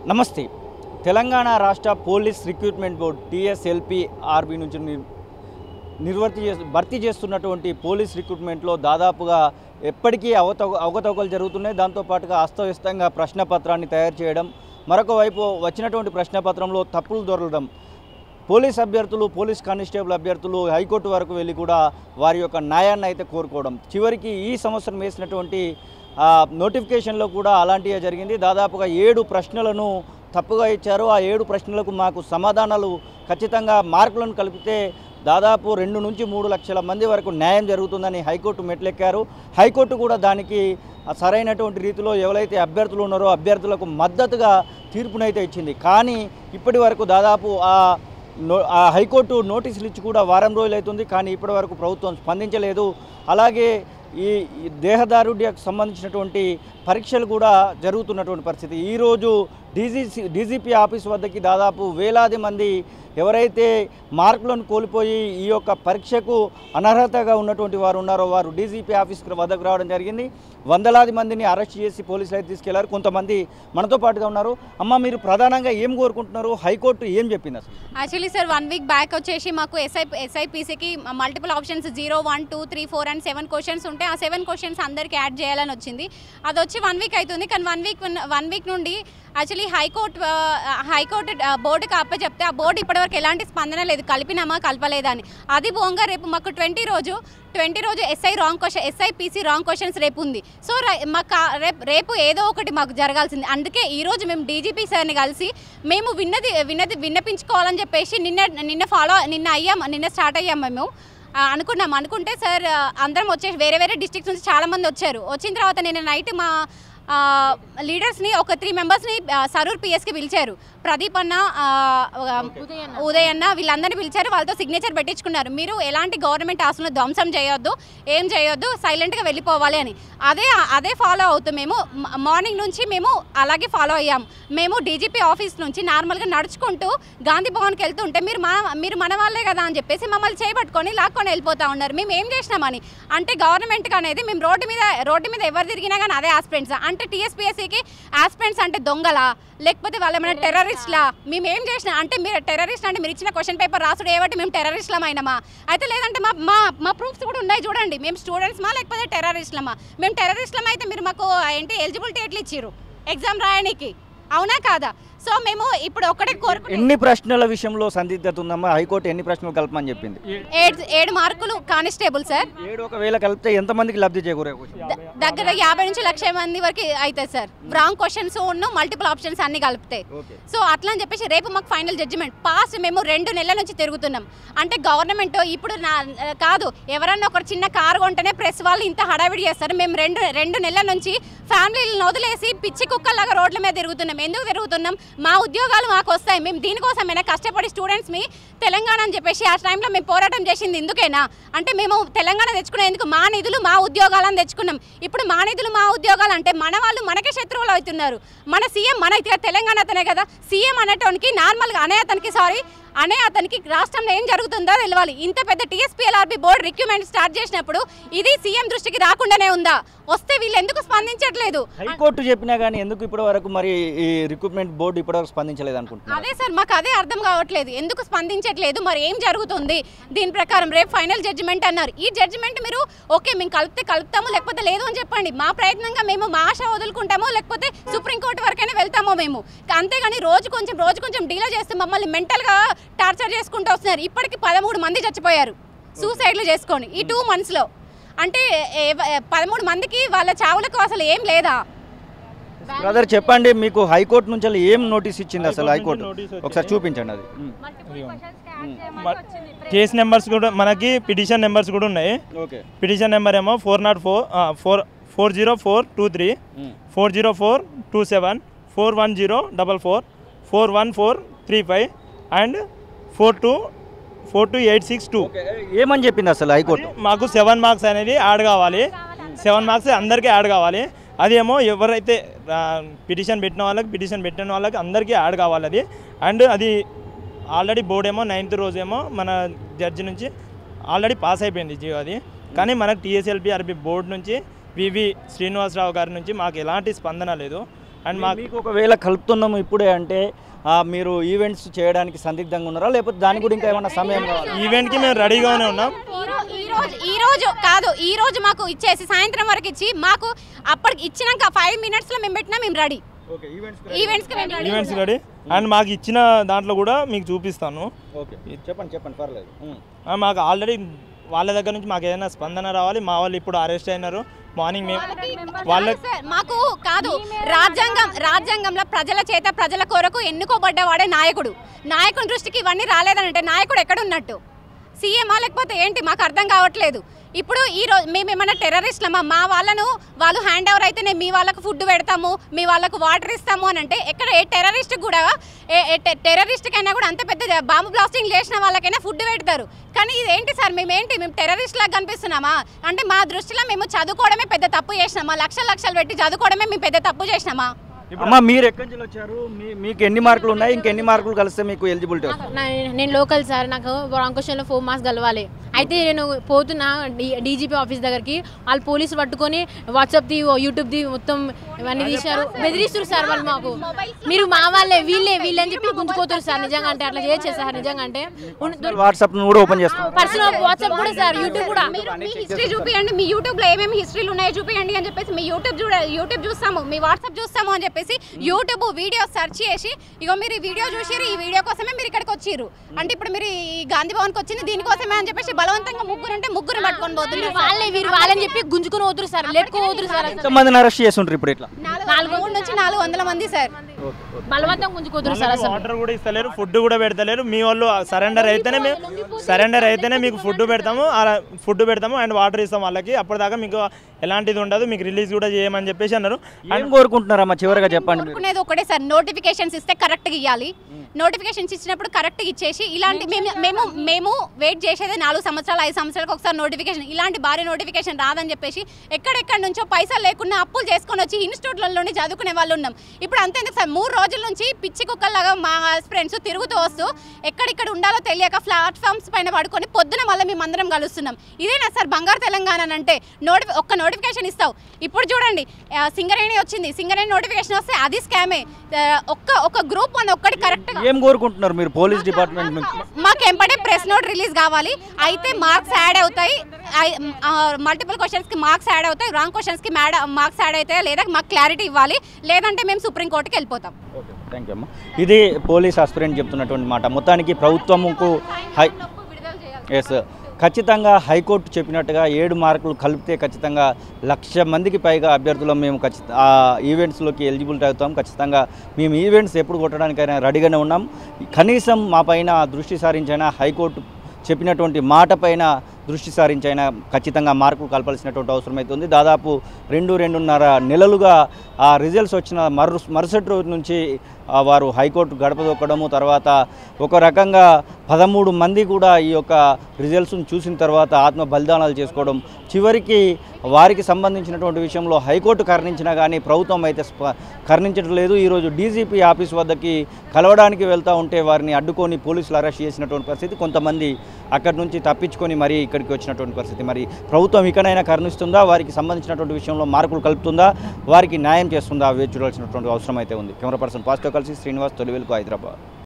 నమస్తే. తెలంగాణ రాష్ట్ర police recruitment board TSLP-RB నుంచి భర్తీ చేస్తున్నటువంటి పోలీస్ రిక్రూట్మెంట్లో దాదాపుగా ఎప్పటికీ అవకతవకలు జరుగుతున్నాయి. దాంతోపాటుగా అస్తవ్యస్తంగా ప్రశ్నపత్రాన్ని తయారు చేయడం, మరొక వైపు వచ్చినటువంటి ప్రశ్నపత్రంలో తప్పులు దొరకడం, పోలీస్ అభ్యర్థులు, పోలీస్ కానిస్టేబుల్ అభ్యర్థులు హైకోర్టు వరకు వెళ్ళి కూడా వారి యొక్క న్యాయాన్ని అయితే కోరుకోవడం, చివరికి ఈ సంవత్సరం వేసినటువంటి నోటిఫికేషన్లో కూడా అలాంటివే జరిగింది. దాదాపుగా 7 ప్రశ్నలను తప్పుగా ఇచ్చారు. ఆ 7 ప్రశ్నలకు మాకు సమాధానాలు ఖచ్చితంగా మార్కులను కలిపితే దాదాపు 2 నుంచి 3 లక్షల మంది వరకు న్యాయం జరుగుతుందని హైకోర్టు మెట్లెక్కారు. హైకోర్టు కూడా దానికి సరైనటువంటి రీతిలో ఎవరైతే అభ్యర్థులు ఉన్నారో అభ్యర్థులకు మద్దతుగా తీర్పునైతే ఇచ్చింది. కానీ ఇప్పటి వరకు దాదాపు ఆ హైకోర్టు నోటీసులు ఇచ్చి కూడా వారం రోజులు అవుతుంది. కానీ ఇప్పటి వరకు ప్రభుత్వం స్పందించలేదు. అలాగే ఈ దేహదారుఢ్యకు సంబంధించినటువంటి పరీక్షలు కూడా జరుగుతున్నటువంటి పరిస్థితి. ఈరోజు డీజీపీ ఆఫీస్ వద్దకి దాదాపు వేలాది మంది ఎవరైతే మార్కులను కోల్పోయి ఈ యొక్క పరీక్షకు అనర్హతగా ఉన్నటువంటి వారు ఉన్నారో వారు డీజీపీ ఆఫీస్ వద్దకు రావడం జరిగింది. వందలాది మందిని అరెస్ట్ చేసి పోలీసులు అయితే తీసుకెళ్లారు. కొంతమంది మనతో పాటుగా ఉన్నారు. అమ్మ, మీరు ప్రధానంగా ఏం కోరుకుంటున్నారు? హైకోర్టు ఏం చెప్పింది అసలు? యాక్చువల్లీ సార్ 1 వీక్ బ్యాక్ వచ్చేసి మాకు ఎస్ఐపిసికి మల్టిపుల్ ఆప్షన్స్ 0, 1, 2, 3, 4 అండ్ 7 క్వశ్చన్స్ ఉంటే ఆ 7 క్వశ్చన్స్ అందరికీ యాడ్ చేయాలని వచ్చింది. అది వచ్చి 1 వీక్ అవుతుంది. కానీ 1 వీక్ నుండి యాక్చువల్లీ హైకోర్టు బోర్డుకి అప్పచెప్తే ఆ బోర్డు ఇప్పటివరకు ఎలాంటి స్పందన లేదు, కలిపినామా కలపలేదా అని. అది పోగా రేపు మాకు 20 రోజు ఎస్ఐపిసి రాంగ్ క్వశ్చన్స్ రేపు ఉంది. సో మాకు రేపు ఏదో ఒకటి మాకు జరగాల్సింది. అందుకే ఈరోజు మేము డీజీపీ సార్ని కలిసి మేము విన్నపించుకోవాలని చెప్పేసి నిన్న స్టార్ట్ అయ్యాము. మేము అనుకుంటే సార్ అందరం వచ్చేసి వేరే డిస్ట్రిక్ట్స్ నుంచి చాలామంది వచ్చారు. వచ్చిన తర్వాత నిన్న నైట్ మా లీడర్స్ని ఒక 3 మెంబర్స్ని సరూర్ పిఎస్కి పిలిచారు. ప్రదీప్ అన్న, ఉదయ్ అన్న వీళ్ళందరినీ పిలిచారు. వాళ్ళతో సిగ్నేచర్ పెట్టించుకున్నారు. మీరు ఎలాంటి గవర్నమెంట్ ఆస్తులను ధ్వంసం చేయొద్దు, ఏం చేయొద్దు, సైలెంట్గా వెళ్ళిపోవాలి అని. అదే ఫాలో అవుతూ మేము మార్నింగ్ నుంచి మేము అలాగే ఫాలో అయ్యాము. మేము డీజీపీ ఆఫీస్ నుంచి నార్మల్గా నడుచుకుంటూ గాంధీ భవన్కి వెళ్తుంటే మీరు మన వాళ్ళే కదా అని చెప్పేసి మమ్మల్ని చేయబట్టుకొని లాక్కొని వెళ్ళిపోతూ ఉన్నారు. మేము ఏం చేసినామని అంటే గవర్నమెంట్కి అనేది మేము రోడ్డు మీద ఎవరు తిరిగినా కానీ అదే ఆస్పిరెంట్స్ అంటే టీఎస్పీఎస్సీకి ఆస్పిరెంట్స్ అంటే దొంగలా లేకపోతే వాళ్ళు ఏమైనా టెర్రరిస్ట్లా? మేము ఏం చేసినా అంటే మీరు టెర్రరిస్ట్ అంటే మీరు ఇచ్చిన క్వశ్చన్ పేపర్ రాసుడు ఏబట్టి మేము టెర్రరిస్ట్లమా అయినామా? అయితే లేదంటే మా ప్రూఫ్స్ కూడా ఉన్నాయి చూడండి. మేము స్టూడెంట్స్మా లేకపోతే టెర్రరిస్ట్లమా? మేము టెర్రరిస్ట్లమా అయితే మీరు మాకు ఏంటి ఎలిజిబిలిటీ ఎట్లా ఇచ్చారు ఎగ్జామ్ రాయడానికి? అవునా కాదా? సో మేము ఇప్పుడు ఒకటే ఎన్ని ప్రశ్నల విషయంలో సందిగ్ధత ఉందమ్మా? హైకోర్టు ఎన్ని ప్రశ్నలు కలపమని చెప్పింది? 7 మార్కులు కానిస్టేబుల్ సార్. 7 ఒకవేళ కలిపితే ఎంతమందికి లబ్ధి చేకూరే? దగ్గర 50 నుంచి 1,00,000 మంది వరకు అవుతుంది sir. Wrong questions multiple options అన్ని కలిపితే. సో అట్లా అని చెప్పేసి రేపు మాకు ఫైనల్ జడ్జిమెంట్. పాస్ట్ మేము 2 నెలల నుంచి తిరుగుతున్నాం. అంటే గవర్నమెంట్ ఇప్పుడు కాదు, ఎవరన్నా ఒక చిన్న కారు కొంటేనే ప్రెస్ వాళ్ళు ఇంత హడావిడి చేస్తారు. మేము 2 నెలల నుంచి ఫ్యామిలీలను వదిలేసి పిచ్చి కుక్కల్లాగా రోడ్ల మీద తిరుగుతున్నాం. ఎందుకు తిరుగుతున్నాం? మా ఉద్యోగాలు మాకు వస్తాయి. మేము దీనికోసమైనా కష్టపడి స్టూడెంట్స్ మీ తెలంగాణ అని చెప్పేసి ఆ టైంలో మేము పోరాటం చేసింది ఇందుకేనా? అంటే మేము తెలంగాణ తెచ్చుకునేందుకు మా నిధులు మా ఉద్యోగాలను తెచ్చుకున్నాం. ఇప్పుడు మా నిధులు మా ఉద్యోగాలు అంటే మన వాళ్ళు మనకే శత్రువులు అవుతున్నారు. మన సీఎం మన తెలంగాణ అతనే కదా సీఎం అనేటానికి. నార్మల్గా అతనికి రాష్ట్రంలో ఏం జరుగుతుందో తెలియాలి. ఇంత పెద్ద TSLP బోర్డు రిక్రూట్మెంట్ స్టార్ట్ చేసినప్పుడు ఇది సీఎం దృష్టికి రాకుండానే ఉందా? వస్తే వీళ్ళు ఎందుకు స్పందించట్లేదు? హైకోర్టు చెప్పినా కానీ ఎందుకు ఇప్పటి వరకు మరి ఈ రిక్రూట్మెంట్ బోర్డు ఇప్పటివరకు స్పందించలేదు అనుకుంటున్నాను. అదే సార్ మాకు అదే అర్థం కావట్లేదు, ఎందుకు స్పందించట్లేదు, మరి ఏం జరుగుతుంది? దీని ప్రకారం రేపు ఫైనల్ జడ్జిమెంట్ అన్నారు. ఈ జడ్జిమెంట్ మీరు ఓకే మేము కలుపుతాము లేకపోతే లేదు అని చెప్పండి. మా ప్రయత్నంగా మేము మా ఆశ వదులుకుంటామో లేకపోతే సుప్రీంకోర్టు వరకైనా వెళ్తామో మేము. అంతేగాని రోజు కొంచెం డీలే చేస్తే మమ్మల్ని మెంటల్గా టార్చర్ చేసుకుంటూ వస్తున్నారు. ఇప్పటికి 13 మంది చచ్చిపోయారు సూసైడ్లు చేసుకొని ఈ 2 మంత్స్లో. అంటే 13 మందికి వాళ్ళ చావులకు అసలు ఏం లేదా? బ్రదర్ చెప్పండి, మీకు హైకోర్టు నుంచి ఏం నోటీస్ ఇచ్చింది అసలు? హైకోర్టు ఒకసారి చూపించండి. అది కేస్ నెంబర్స్ కూడా మనకి పిటిషన్ నెంబర్స్ కూడా ఉన్నాయి. పిటిషన్ నెంబర్ ఏమో 40423, 40427, 41044, 41435 అండ్ 42862. ఏమని చెప్పింది అసలు హైకోర్టు? మాకు 7 మార్క్స్ అనేది యాడ్ కావాలి. 7 మార్క్స్ అందరికీ యాడ్ కావాలి. అదేమో ఎవరైతే పిటిషన్ పెట్టిన వాళ్ళకి అందరికీ యాడ్ కావాలి అది. అండ్ అది ఆల్రెడీ బోర్డు ఏమో 9th రోజేమో మన జడ్జి నుంచి ఆల్రెడీ పాస్ అయిపోయింది జియో అది. కానీ మనకు TSLP-RB బోర్డు నుంచి వివి శ్రీనివాసరావు గారి నుంచి మాకు ఎలాంటి స్పందన లేదు. అండ్ మాకు మీకు ఒకవేళ కలుపుతున్నాము ఇప్పుడే అంటే మీరు ఈవెంట్స్ చేయడానికి సందిగ్ధంగా ఉన్నారా, లేకపోతే దాని కూడా ఇంకా ఏమైనా సమయం కావాలా? ఈవెంట్కి మేము రెడీగానే ఉన్నాం. ఈ రోజు మాకు ఇచ్చేసి సాయంత్రం వరకు ఇచ్చి మాకు అప్పటికి ఇచ్చినాక 5 minutesలో మేము పెట్టినా మేము రెడీ. ఈవెంట్స్కి రెడీ. అండ్ మాకు ఇచ్చిన దాంట్లో కూడా మీకు చూపిస్తాను. చెప్పండి పర్లేదు. మాకు ఆల్రెడీ వాళ్ళ దగ్గర నుంచి మాకు ఏదైనా స్పందన రావాలి. మా వాళ్ళు ఇప్పుడు అరెస్ట్ అయినారు. మార్నింగ్ మేము మాకు కాదు, రాజ్యాంగంలో ప్రజల చేత ప్రజల కొరకు ఎన్నుకోబడ్డవాడే నాయకుడు. నాయకుని దృష్టికి ఇవన్నీ రాలేదంటే నాయకుడు ఎక్కడున్నట్టు? సీఎమా లేకపోతే ఏంటి? మాకు అర్థం కావట్లేదు. ఇప్పుడు ఈరోజు మేము ఏమన్నా టెర్రరిస్ట్లమా? మా వాళ్ళు హ్యాండ్ ఓవర్ అయితేనే మీ వాళ్ళకు ఫుడ్ పెడతాము, మీ వాళ్ళకు వాటర్ ఇస్తాము అని అంటే ఎక్కడ ఏ టెర్రరిస్ట్ కూడా టెర్రరిస్ట్కైనా కూడా అంత పెద్ద బాంబు బ్లాస్టింగ్ చేసిన వాళ్ళకైనా ఫుడ్ పెడతారు. కానీ ఇదేంటి సార్? మేము టెర్రరిస్ట్ లాగా కనిపిస్తున్నామా? అంటే మా దృష్టిలో మేము చదువుకోవడమే పెద్ద తప్పు చేసినామా? లక్షలు పెట్టి చదువుకోవడమే మేము పెద్ద తప్పు చేసినామా? అమ్మా, మీరు ఎక్కడి నుంచి వచ్చారు? మీకు ఎన్ని మార్కులు ఉన్నాయి? ఇంకెన్ని మార్కులు కలిస్తే మీకు ఎలిజిబిలిటీ? నేను లోకల్ సార్, నాకు రాంగ్ క్వశ్చన్లో 4 మార్క్స్ కలవాలి. అయితే నేను పోతున్నా డీజీపీ ఆఫీస్ దగ్గరికి. వాళ్ళు పోలీసులు పట్టుకొని వాట్సాప్ది యూట్యూబ్ది మొత్తం ఇవన్నీ తీశారు, బెదిరిస్తారు సార్ వాళ్ళు. మాకు మీరు మా వాళ్ళే వీళ్ళే అని చెప్పి గుంజుకోతారు సార్. నిజంగా అంటే అట్లా చేయొచ్చు సార్. నిజంగా అంటే వాట్సాప్ కూడా ఓపెన్ చేస్తాం, పర్సనల్ వాట్సాప్ కూడా సార్, యూట్యూబ్ కూడా. మీ హిస్టరీ చూపియండి, మీ యూట్యూబ్లో ఏమేమి హిస్టరీలు ఉన్నాయో చూపియండి అని చెప్పేసి మీ యూట్యూబ్ చూస్తాము, మీ వాట్సాప్ చూస్తాము అని చెప్పేసి యూట్యూబ్ వీడియో సెర్చ్ చేసి ఇగో మీరు ఈ వీడియో చూసిరు, ఈ వీడియో కోసమే మీరు ఇక్కడికి వచ్చిర్రు అంటే ఇప్పుడు మీరు ఈ గాంధీ భవన్కి వచ్చింది దీనికోసమే అని చెప్పేసి బలవంతంగా ముగ్గురు పట్టుకొని పోతున్నారు. వాళ్ళని చెప్పి గుంజుకుని పోతురు సార్, లేపుకోతురు సార్. ఎంతమందిని అరెస్ట్ చేస్తుంటారు ఇప్పుడు? ఇట్లా 400 నుంచి 400 మంది సార్ బలవంతం గుంజుకోతురు సార్. వాటర్ కూడా ఇస్తలేరు, ఫుడ్ కూడా పెడతలేరు. మీ వాళ్ళు సరెండర్ అయితేనే మీకు ఫుడ్ పెడతాము అండ్ వాటర్ ఇస్తాం వాళ్ళకి. అప్పటిదాకా మీకు ఎలాంటిది ఉండదు, మీకు రిలీజ్ కూడా చేయమని చెప్పేసి అన్నారు. ఏం కోరుకుంటున్నారమ్మా చివరిగా చెప్పండి? కోరుకునేది ఒకటే సార్, నోటిఫికేషన్స్ ఇస్తే కరెక్ట్గా ఇవ్వాలి. నోటిఫికేషన్స్ ఇచ్చినప్పుడు కరెక్ట్గా ఇచ్చేసి ఇలాంటి మేము వెయిట్ చేసేది 4 సంవత్సరాలు 5 సంవత్సరాలకు ఒకసారి నోటిఫికేషన్, ఇలాంటి భారీ నోటిఫికేషన్ రాదని చెప్పేసి ఎక్కడెక్కడి నుంచో పైసలు లేకుండా అప్పులు చేసుకొని వచ్చి ఇన్స్టిట్యూట్లలోనే చదువుకునే వాళ్ళు ఉన్నాం. ఇప్పుడు అంతేందుకు సార్ 3 రోజుల నుంచి పిచ్చి కుక్కల్లాగా మా ఫ్రెండ్స్ తిరుగుతూ వస్తూ ఎక్కడిక్కడ ఉండాలో తెలియక ప్లాట్ఫామ్స్ పైన పడుకొని పొద్దున మళ్ళీ మేము అందరం కలుస్తున్నాం. ఇదేనా సార్ బంగారు తెలంగాణ అంటే? ఒక్క నోటిఫికేషన్ ఇస్తావు. ఇప్పుడు చూడండి సింగరేణి వచ్చింది, సింగరేణి నోటిఫికేషన్ వస్తే అది స్కామే. ఒక గ్రూప్ అని ఒక్కటి కరెక్ట్గా ఏం కోరుకుంటున్నారు మీరు పోలీస్ డిపార్ట్మెంట్ నుంచి? మాకు ఎంపడే ప్రెస్ నోట్ రిలీజ్ కావాలి. అయితే మార్క్స్ యాడ్ అవుతాయి, మల్టిపుల్ క్వశ్చన్స్కి మార్క్స్ యాడ్ అవుతాయి, రాంగ్ క్వశ్చన్స్కి మార్క్స్ యాడ్ అవుతాయి, లేదా మాకు క్లారిటీ ఇవ్వాలి, లేదంటే మేము సుప్రీంకోర్టుకి వెళ్ళిపోతాం. థ్యాంక్ యూ అమ్మా. ఇది పోలీస్ ఆస్పిరెంట్ చెప్తున్నటువంటి మాట. మొత్తానికి ప్రభుత్వముకు ఖచ్చితంగా హైకోర్టు చెప్పినట్టుగా 7 మార్కులు కలిపితే ఖచ్చితంగా 1,00,000 మందికి పైగా అభ్యర్థులను మేము ఆ ఈవెంట్స్లోకి ఎలిజిబిలిటీ అవుతాం. ఖచ్చితంగా మేము ఈవెంట్స్ ఎప్పుడు కొట్టడానికైనా రెడీగానే ఉన్నాం. కనీసం మా పైన దృష్టి సారించైనా, హైకోర్టు చెప్పినటువంటి మాట పైన దృష్టి సారించైనా ఖచ్చితంగా మార్కులు కలపాల్సినటువంటి అవసరం అవుతుంది. దాదాపు 2-2.5 నెలలుగా ఆ రిజల్ట్స్ వచ్చిన మరుసటి రోజు నుంచి వారు హైకోర్టు గడప దొక్కడము, తర్వాత ఒక రకంగా 13 మంది కూడా ఈ యొక్క రిజల్ట్స్ను చూసిన తర్వాత ఆత్మ బలిదానాలు చేసుకోవడం, చివరికి వారికి సంబంధించినటువంటి విషయంలో హైకోర్టు కరుణించినా కానీ ప్రభుత్వం అయితే కరుణించడం లేదు. ఈరోజు డీజీపీ ఆఫీస్ వద్దకి కలవడానికి వెళ్తూ ఉంటే వారిని అడ్డుకొని పోలీసులు అరెస్ట్ చేసినటువంటి పరిస్థితి, కొంతమంది అక్కడి నుంచి తప్పించుకొని మరీ ఇక్కడికి వచ్చినటువంటి పరిస్థితి. మరి ప్రభుత్వం ఇకనైనా కరుణిస్తుందా, వారికి సంబంధించినటువంటి విషయంలో మార్కులు కలుపుతుందా, వారికి న్యాయం చేస్తుందా వేచి చూడాల్సినటువంటి అవసరం అయితే ఉంది. కెమెరా పర్సన్ పాస్తో కలిసి శ్రీనివాస్, తొలివెలుగు, హైదరాబాద్.